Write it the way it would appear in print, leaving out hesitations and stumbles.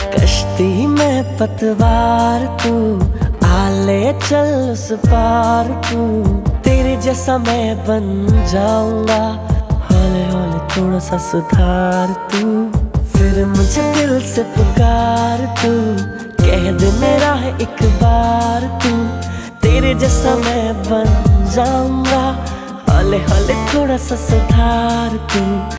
कश्ती में पतवार तू, आले चल उस पार तू। तेरे जैसा मैं बन जाऊंगा, हौले हौले थोड़ा सा सुधार तू। फिर मुझे दिल से पुकार तू, कह दे मेरा है एक बार तू। तेरे जैसा मैं बन जाऊंगा, हौले हौले थोड़ा सा सुधार तू।